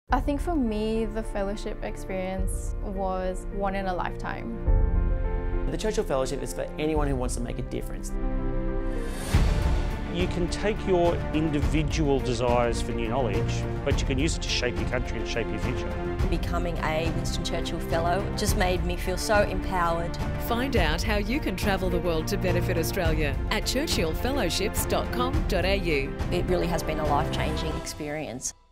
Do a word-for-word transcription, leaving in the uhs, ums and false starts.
I think for me, the fellowship experience was one in a lifetime. The Churchill Fellowship is for anyone who wants to make a difference. You can take your individual desires for new knowledge, but you can use it to shape your country and shape your future. Becoming a Winston Churchill Fellow just made me feel so empowered. Find out how you can travel the world to benefit Australia at churchill fellowships dot com dot a u. It really has been a life-changing experience.